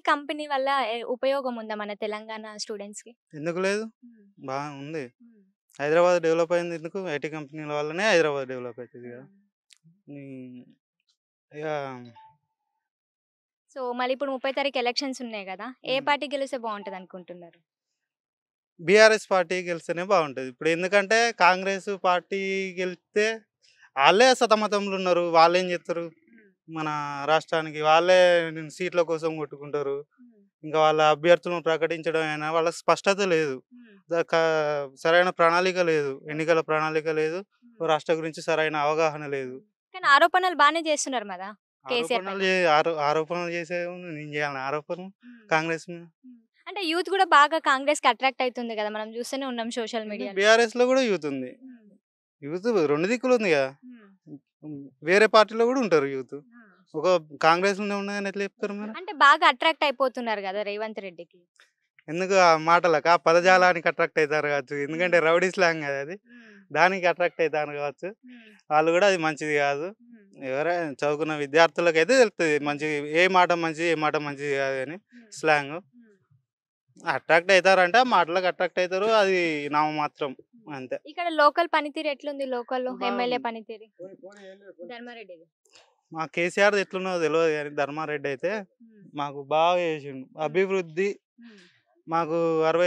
Company వల్ల ఉపయోగం ఉందా మన తెలంగాణ స్టూడెంట్స్‌కి? ఎందుకు లేదు? హ్మ్. ఉంది. హ్మ్. హైదరాబాద్ డెవలప్ అయింది ఎందుకు? ఐటీ కంపెనీల వల్లనే హైదరాబాద్ డెవలప్ అయితది గదా! హ్మ్. హ్మ్. ఇగ సో, మళ్ళీ ఇప్పుడు 30 తారీఖు ఎలక్షన్స్ ఉన్నాయి గదా! ఏ హ్మ్. పార్టీ గెలిస్తే బావుంటదనుకుంటున్నారు? బీఆర్ఎస్ పార్టీ గెలిస్తేనే బావుంటది. ఇప్పుడు ఎందుకంటే కాంగ్రెస్ పార్టీ గెలిస్తే ఆళ్ళే సతమతంలో ఉన్నారు. వాళ్ళేం జేత్తరు? హ్మ్. మన రాష్ట్రానికి వాళ్ళే సీట్ల కోసం కొట్టుకుంటారు. హ్మ్. ఇంకా వాళ్ళ అభ్యర్థులను ప్రకటించడం అయినా వాళ్ళకి స్పష్టత లేదు. హ్మ్. సరైన ప్రణాళిక లేదు. ఎన్నికల ప్రణాళిక లేదు. హ్మ్. రాష్ట్ర గురించి సరైన అవగాహన లేదు. హ్మ్. కానీ ఆరోపణలు బానే చేస్తున్నారు మదా! కేసీఆర్ ఆరోపణలు పైన. ఆరోపణలు చేసేముంది నేను చేయాలనా ఆరోపణలు హ్మ్. కాంగ్రెస్ మీద? హ్మ్. అంటే యూత్ గూడా బాగా కాంగ్రెస్‌కి అట్రాక్ట్ అయితుంది గదా! మనం చూస్తూనే ఉన్నాం సోషల్ ఎందుకు మీడియాలో. బీఆర్ఎస్‌లో కూడా యూత్ ఉంది. హ్మ్. యూత్ 2 దిక్కులు ఉంది కదా! హ్మ్. హ్మ్. వేరే పార్టీలో కూడా ఉంటారు యూత్. ఆ! ఒక కాంగ్రెస్‌లోనే ఉన్నదని ఎట్లా చెప్తారు మరి? అంటే బాగా అట్రాక్ట్ అయిపోతున్నారు గదా! రేవంత్ రెడ్డికి. ఎందుకు ఆ మాటలకా? ఆ హ్మ్. పదజాలానికి అట్రాక్ట్ అయితారు కావచ్చు. ఎందుకంటే హ్మ్. రౌడీ స్లాంగ్ కదా అది. హ్మ్. దానికి అట్రాక్ట్ అయితారు కావచ్చు. హ్మ్. వాళ్ళు కూడా అది మంచిది కాదు. హ్మ్. ఎవరైనా చదువుకున్న విద్యార్థులకైతే తెలుస్తది. ఏ మాట మంచిది, ఏ మాట మంచిది కాదని హ్మ్. స్లాంగు. హ్మ్. అట్రాక్ట్ అయితారంటే ఆ మాటలకు అట్రాక్ట్ అయితారు. అది నామమాత్రం హ్మ్. అంతే. ఇక్కడ లోకల్ పనితీరు ఎట్లుంది లోకల్‌లో ఎమ్మెల్యే బాగుంది. పనితీరు? ధర్మారెడ్డిది. మా కేసీఆర్‌ది ఎట్లున్నదో తెలవదు గానీ ధర్మారెడ్డి అయితే హ్మ్. మాకు బాగా చేసిండు. హ్మ్. అభివృద్ధి హ్మ్. మాకు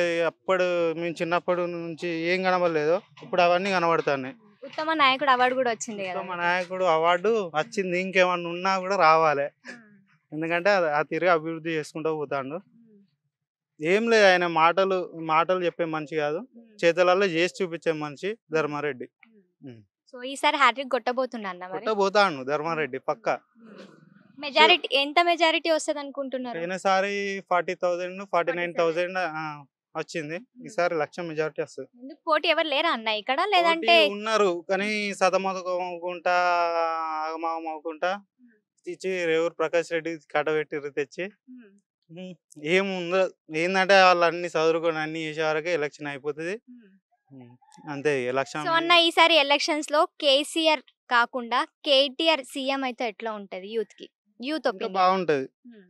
మేము చిన్నప్పటి నుంచి ఏం కనపడలేదో ఇప్పుడు అవన్నీ కనబడుతున్నాయి. హ్మ్. ఉత్తమ నాయకుడు అవార్డ్ గూడా వచ్చింది గదా! ఉత్తమ మీకు. నాయకుడు అవార్డు హ్మ్. వచ్చింది. ఇంకేమన్నా ఉన్నా కూడా రావాలే. హ్మ్. ఎందుకంటే ఆ తీరుగా అభివృద్ధి చేసుకుంటూ పోతాండు. హ్మ్. ఏం లేదు ఆయన మాటలు చెప్పే మనిషి కాదు. హ్మ్. చేతలల్లో చేసి చూపించే మనిషి హ్మ్. ధర్మారెడ్డి. హ్మ్. హ్మ్. సో, ఈసారి హ్యాట్రిక్ కొట్టబోతుండన్నా మరి? కొట్టబోతాండు హ్మ్. ధర్మారెడ్డి హ్మ్. పక్కా. హ్మ్. ష్యూర్. మెజారిటీ ఎంత మెజారిటీ వస్తదనుకుంటున్నారు? పోయినసారి 40,000, 47. 49,000 వచ్చింది. హ్మ్. ఈసారి 1,00,000 మెజారిటీ వస్తది. ఎందుకు పోటీ ఎవరు లేరా అన్న ఇక్కడ? పోటీ లేదంటే ఉన్నారు. కానీ హ్మ్. సతమతమవుకుంటా, ఆగమాగం అవ్వకుంటా హ్మ్. ఇచ్చి రేవూరు ప్రకాష్ రెడ్డి కట్టబెట్టిర్రు తెచ్చి. హ్మ్. హ్మ్. ఏముండదు. ఏందంటే వాళ్ళన్నీ సదురుకొని అన్నీ చేసే వరకే ఎలక్షన్ అయిపోతది. హ్మ్. హ్మ్. అంతే సో, ఎలక్షన్ అన్న ఈసారి ఎలక్షన్స్‌లో కేసీఆర్ కాకుండా కేటీఆర్ సీఎం అయితే ఎట్లా ఉంటది యూత్‌కి? యూత్ ఇంకా ఒపీనియన్. బావుంటది. హ్మ్.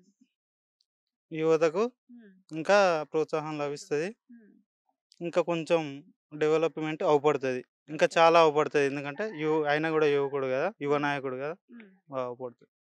యువతకు హ్మ్. ఇంకా ప్రోత్సాహం లభిస్తది. హ్మ్. ఇంకా కొంచెం డెవలప్‌మెంట్ అవుపడతది. ఇంకా చాలా అవుపడతది. ఎందుకంటే ఆయన గూడా యువకుడు గదా! యువ హ్మ్. నాయకుడు గదా! హ్మ్. బాగుపడుతది.